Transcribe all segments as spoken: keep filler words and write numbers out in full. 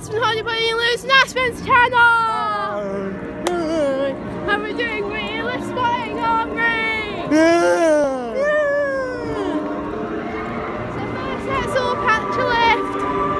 Aspen Honeyboy and Lewis and Aspen's channel! And we're doing wheelie spotting, aren't we? Yeah! So first let's all catch a lift.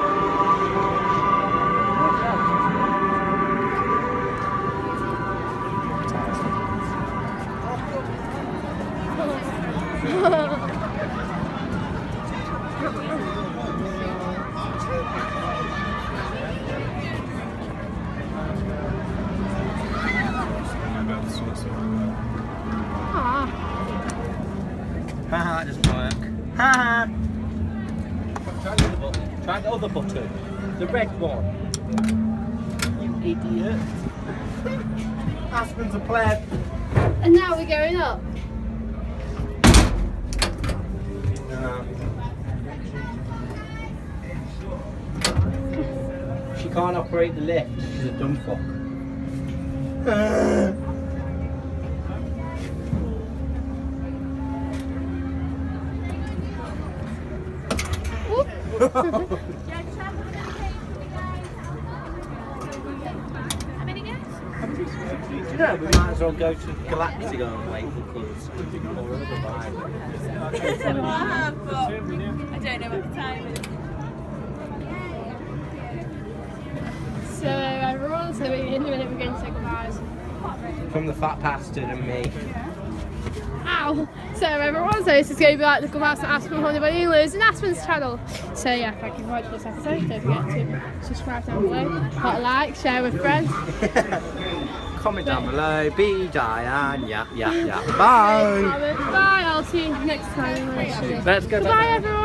Haha, that doesn't work. Haha! Try the other button. Try the other button. The red one. You idiot. Aspen's a pleb. And now we're going up. No. She can't operate the lift. She's a dumb fuck. How many guests? No, we might as well go to Galactic and wait because or another vibe. So I have, but I don't know what the time is. So everyone, so in a minute we're going to say goodbyes. From the fat bastard and me. Ow! So everyone, so this is going to be like the goodbyes to Aspen Honeyboy and Lewis and Aspen's channel. So yeah, thank you for watching this episode. Don't forget to subscribe down below, hit a like, share with friends. Comment down below. Be Diane. Yeah, yeah, yeah. Bye. Bye. I'll see you next time. Let's go. Bye everyone.